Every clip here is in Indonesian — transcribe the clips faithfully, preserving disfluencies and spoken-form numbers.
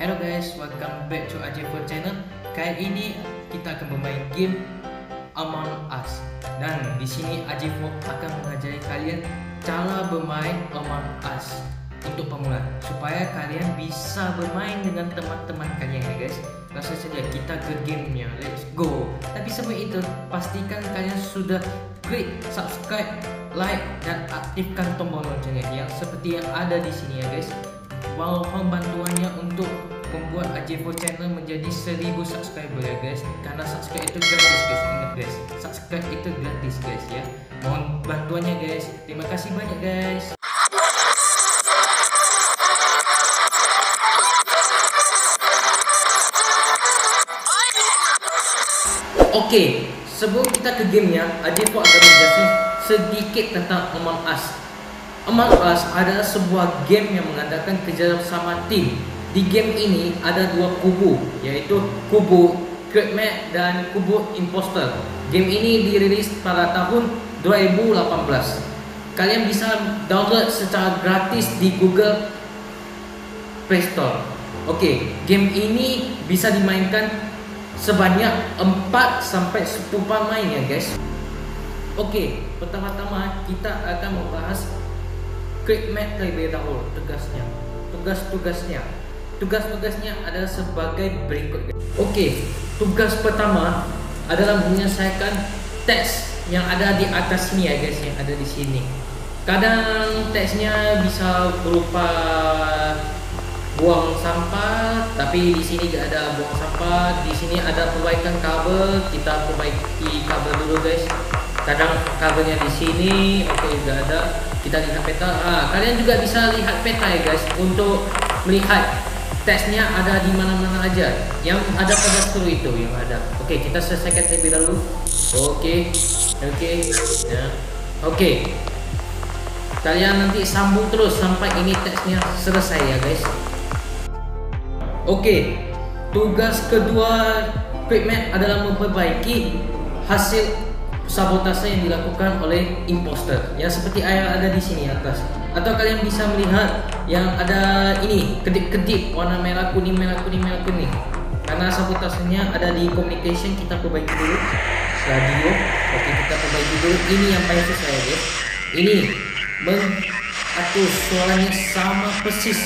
Hello guys, welcome back to A J four Channel. Kali ini kita akan bermain game Among Us. Dan di sini A J four akan mengajari kalian cara bermain Among Us untuk pemula, supaya kalian bisa bermain dengan teman-teman kalian ya guys. Langsung saja kita ke gamenya, let's go. Tapi sebelum itu, pastikan kalian sudah klik subscribe, like, dan aktifkan tombol loncengnya yang seperti yang ada di sini ya guys. Mohon bantuannya untuk membuat A J four Channel menjadi seribu subscriber ya guys. Karena subscribe itu gratis guys, ingat guys, subscribe itu gratis guys ya. Mohon bantuannya guys. Terima kasih banyak guys. Oke, sebelum kita ke gamenya, A J four akan menjelaskan sedikit tentang Among Us. Among Us adalah sebuah game yang mengandalkan kerjasama tim. Di game ini ada dua kubu, yaitu kubu Crewmate dan kubu Imposter. Game ini dirilis pada tahun dua ribu delapan belas. Kalian bisa download secara gratis di Google Play Store. Oke, game ini bisa dimainkan sebanyak empat sampai sepuluh pemain ya guys. Oke, pertama-tama kita akan membahas Crewmate terlebih dahulu. Tugasnya, tugas-tugasnya, tugas-tugasnya adalah sebagai berikut. Oke, tugas pertama adalah menyelesaikan teks yang ada di atas sini ya guys, yang ada di sini. Kadang teksnya bisa berupa buang sampah, tapi di sini gak ada buang sampah. Di sini ada perbaikan kabel, kita perbaiki kabel dulu guys. Kadang kabelnya di sini, oke okay, gak ada. Kita lihat peta. Ah, kalian juga bisa lihat peta ya guys untuk melihat teksnya ada di mana-mana aja. Yang ada pada seluruh itu yang ada. Oke, okay, kita selesaikan terlebih dahulu. Oke, okay. oke, okay. ya, oke. Okay. Kalian nanti sambung terus sampai ini teksnya selesai ya guys. Oke, okay. Tugas kedua Crewmate adalah memperbaiki hasil sabotase yang dilakukan oleh imposter yang seperti yang ada di sini atas. Atau kalian bisa melihat yang ada ini kedip-kedip warna merah kuning merah kuning merah kuning. Karena sabotasenya ada di communication, kita perbaiki dulu. Radio, oke kita perbaiki dulu. Ini yang paling susah ya guys. Ini mengatur suaranya sama persis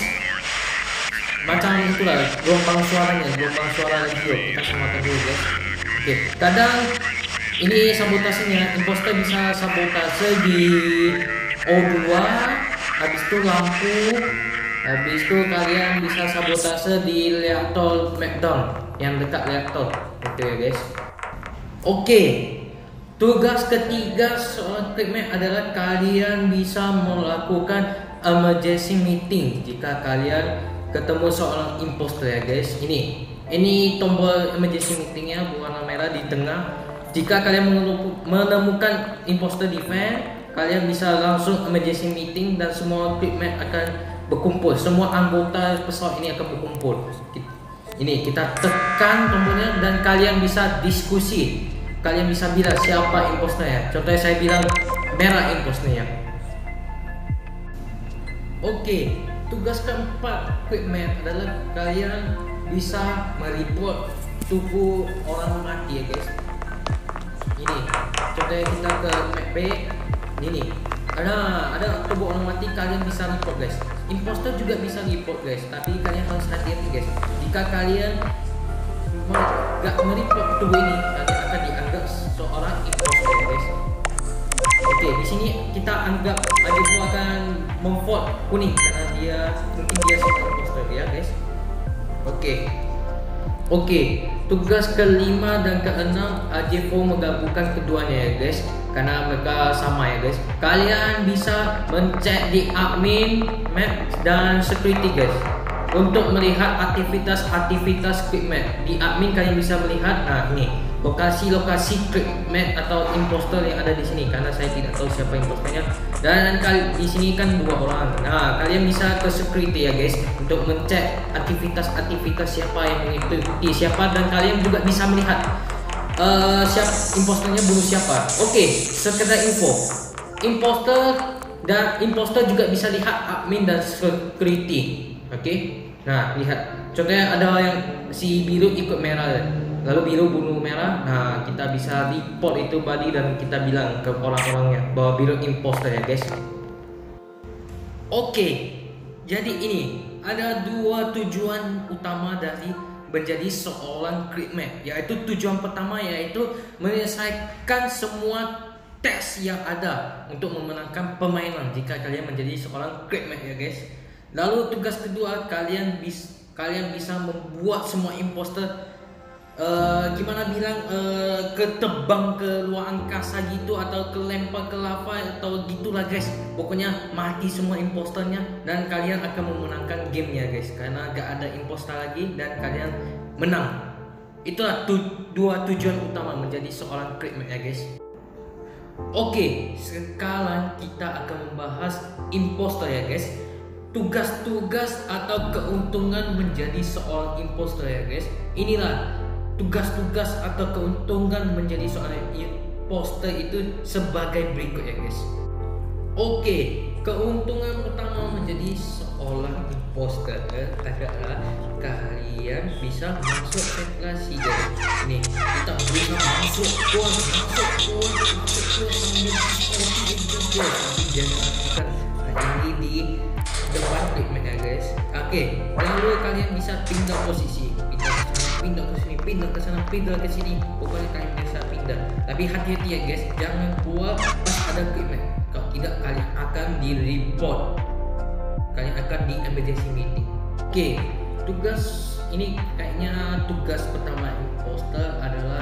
macam itulah gelombang suaranya, gelombang suara radio. Kita samakan dulu guys. Oke, kadang ini sabotasenya, imposter bisa sabotase di O dua, habis itu lampu, habis itu kalian bisa sabotase di reaktor meltdown yang dekat reaktor. Oke okay, guys. Oke, okay. Tugas ketiga soal Crewmate adalah kalian bisa melakukan emergency meeting jika kalian ketemu seorang imposter ya guys. Ini, ini tombol emergency meetingnya berwarna merah di tengah. Jika kalian menemukan imposter defense, kalian bisa langsung emergency meeting dan semua Crewmate akan berkumpul. Semua anggota pesawat ini akan berkumpul. Ini kita tekan tombolnya dan kalian bisa diskusi. Kalian bisa bilang siapa imposternya. Contohnya saya bilang merah imposternya. Oke, tugas keempat Crewmate adalah kalian bisa mereport tubuh orang mati ya guys. Ini contohnya kita ke map B. Ini ada ada tubuh orang mati, kalian bisa report guys. Imposter juga bisa report guys, tapi kalian harus hati-hati guys. Jika kalian gak mereport tubuh ini, kalian akan dianggap seorang imposter ya guys. Oke, di sini kita anggap A J four akan memvote kuning karena dia mungkin dia seorang imposter ya guys. Oke. Oke, tugas kelima dan keenam A J four menggabungkan keduanya ya guys, karena mereka sama ya guys. Kalian bisa mencek di admin, map, dan security guys untuk melihat aktivitas-aktivitas Crewmate. Di admin kalian bisa melihat, nah ini lokasi-lokasi Crewmate atau imposter yang ada di sini. Karena saya tidak tahu siapa imposternya. Dan kali di sini kan dua orang. Nah, kalian bisa ke security ya guys untuk mencek aktivitas-aktivitas siapa yang mengikuti siapa, dan kalian juga bisa melihat uh, siapa imposternya bunuh siapa. Oke, okay, sekedar info. Imposter dan imposter juga bisa lihat admin dan security. Oke. Okay? Nah, lihat. Contohnya ada yang si biru ikut merah, lalu biru bunuh merah. Nah, kita bisa report itu body dan kita bilang ke orang-orangnya bahwa biru imposter ya guys. Oke, jadi ini ada dua tujuan utama dari menjadi seorang crewmate, yaitu tujuan pertama yaitu menyelesaikan semua tes yang ada untuk memenangkan permainan jika kalian menjadi seorang crewmate ya guys. Lalu tugas kedua, kalian bis kalian bisa membuat semua imposter uh, gimana bilang uh, ketebang ke luar angkasa gitu, atau kelempar ke lava atau gitulah guys. Pokoknya mati semua imposternya dan kalian akan memenangkan gamenya guys, karena gak ada imposter lagi dan kalian menang. Itulah tu dua tujuan utama menjadi seorang crewmate ya guys. Oke, sekarang kita akan membahas imposter ya guys. Tugas-tugas atau keuntungan menjadi seorang imposter ya guys. Inilah tugas-tugas atau keuntungan menjadi seorang imposter itu sebagai berikut ya guys. Oke, keuntungan pertama menjadi seorang imposter adalah kalian bisa masuk ventilasi guys. Nih, kita bisa masuk keluar, masuk keluar, masuk keluar sambil seperti itu guys. Tapi jangan lakukan ini di depan crewmate ya guys. Oke, lalu kalian bisa pindah posisi, pindah ke sana, pindah ke sini, pindah ke sana, pindah ke sini. Pokoknya kalian bisa pindah. Tapi hati-hati ya guys, jangan keluar pas ada crewmate. Kalau tidak kalian akan di report. Kalian akan di emergency meeting. Oke, tugas ini kayaknya tugas pertama imposter adalah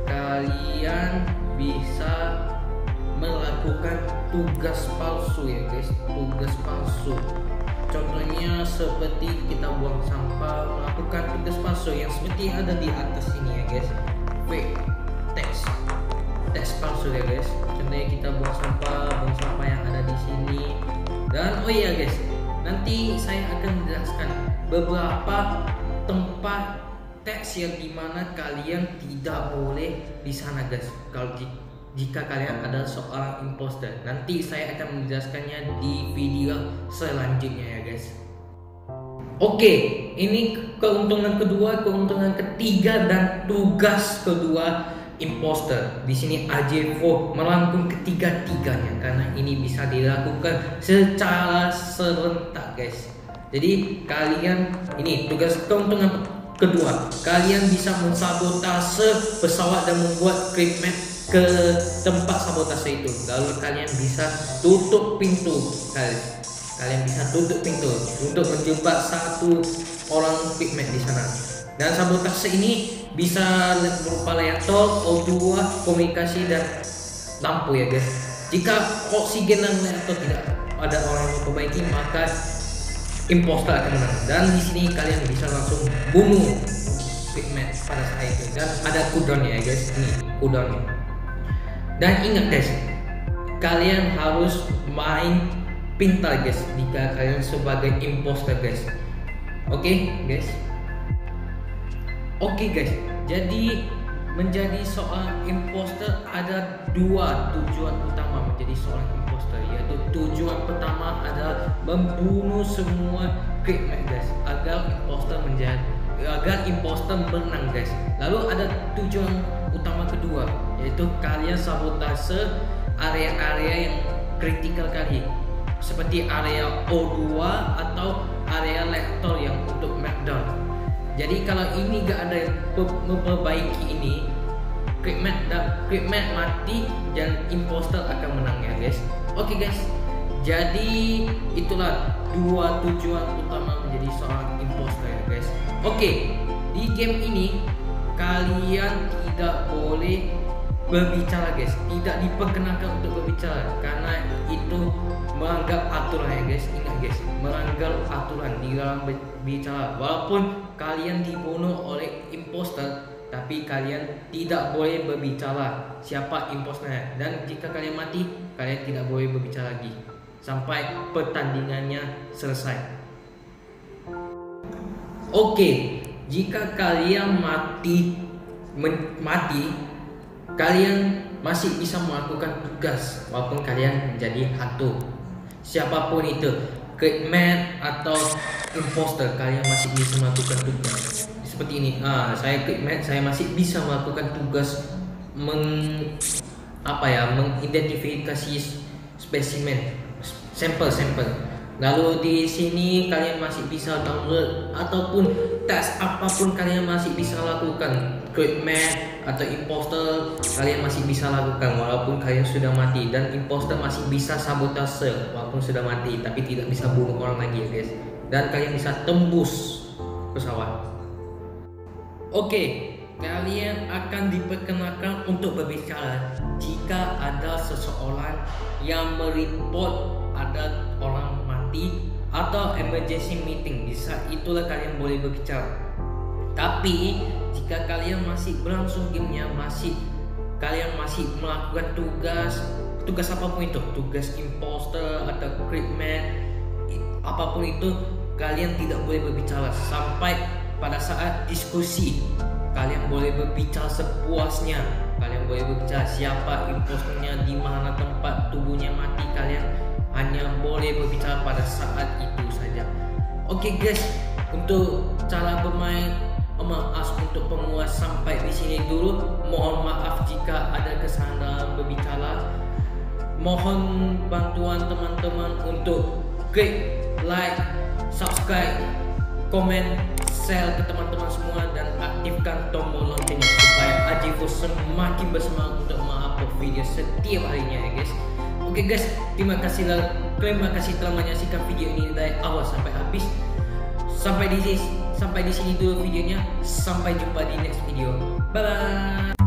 kalian bisa melakukan tugas palsu ya guys. Tugas palsu, contohnya seperti kita buang sampah, melakukan tugas palsu yang seperti yang ada di atas ini ya guys. Fake test, test palsu ya guys. Contohnya kita buang sampah, buang sampah yang ada di sini. Dan oh iya guys, nanti saya akan menjelaskan beberapa tempat teks yang dimana kalian tidak boleh di sana guys. Kalau di jika kalian adalah seorang imposter, nanti saya akan menjelaskannya di video selanjutnya ya guys. Oke, ini keuntungan kedua, keuntungan ketiga dan tugas kedua imposter. Di sini A J empat merangkum ketiga-tiganya karena ini bisa dilakukan secara serentak guys. Jadi kalian ini tugas keuntungan kedua, kalian bisa mensabotase pesawat dan membuat crewmate ke tempat sabotase itu. Lalu kalian bisa tutup pintu kalian. Kalian bisa tutup pintu untuk menjebak satu orang crewmate di sana. Dan sabotase ini bisa berupa reaktor, O dua, komunikasi dan lampu ya guys. Jika oksigen dan reaktor tidak ada orang yang memperbaiki, maka imposter akan menang. Dan di sini kalian bisa langsung bunuh crewmate pada saat itu. Dan ada cooldownnya ya guys. Ini cooldownnya. Dan ingat guys, kalian harus main pintar guys jika kalian sebagai imposter guys. Oke okay, guys. Oke okay, guys. Jadi menjadi seorang imposter ada dua tujuan utama menjadi seorang imposter, yaitu tujuan pertama adalah membunuh semua crewmate guys agar imposter menjadi agar imposter menang guys. Lalu ada tujuan utama kedua, yaitu kalian sabotase area-area yang kritikal kali, seperti area O dua atau area reaktor yang untuk meltdown. Jadi kalau ini gak ada yang memperbaiki ini, crewmate crewmate mati dan imposter akan menang ya guys. Oke okay, guys. Jadi itulah dua tujuan utama menjadi seorang imposter ya guys. Oke, okay, di game ini kalian tidak boleh berbicara guys, tidak diperkenankan untuk berbicara karena itu melanggar aturan ya guys. Ingat guys, melanggar aturan di dalam berbicara. Walaupun kalian dibunuh oleh imposter, tapi kalian tidak boleh berbicara siapa imposternya. Dan jika kalian mati, kalian tidak boleh berbicara lagi sampai pertandingannya selesai. Oke, jika kalian mati mati kalian masih bisa melakukan tugas walaupun kalian menjadi hantu. Siapapun itu, crewmate atau imposter, kalian masih bisa melakukan tugas seperti ini. Ah, saya klik match, saya masih bisa melakukan tugas meng apa ya, mengidentifikasi spesimen, sampel-sampel. Lalu di sini kalian masih bisa download ataupun tes apapun kalian masih bisa lakukan. Create match atau imposter kalian masih bisa lakukan walaupun kalian sudah mati, dan imposter masih bisa sabotase walaupun sudah mati, tapi tidak bisa bunuh orang lagi ya guys. Dan kalian bisa tembus pesawat. Oke, kalian akan diperkenalkan untuk berbicara jika ada seseorang yang mereport ada orang mati atau emergency meeting. Di saat itulah kalian boleh berbicara. Tapi jika kalian masih berlangsung gamenya, masih kalian masih melakukan tugas tugas apapun itu, tugas imposter atau create match, apapun itu, kalian tidak boleh berbicara sampai pada saat diskusi. Kalian boleh berbicara sepuasnya. Kalian boleh berbicara siapa imposternya, di mana tempat tubuhnya mati. Kalian hanya boleh berbicara pada saat itu saja. Oke guys, untuk cara bermain Among Us untuk penguas sampai di sini dulu. Mohon maaf jika ada kesalahan dalam berbicara. Mohon bantuan teman-teman untuk klik like, subscribe, komen, share ke teman-teman semua, dan aktifkan tombol loncengnya supaya Ajifo semakin bersemangat untuk mengupload video setiap harinya ya guys. Oke guys, terima kasih terima kasih telah menyaksikan video ini dari awal sampai habis. Sampai di sini, sampai di sini dulu videonya. Sampai jumpa di next video. Bye bye.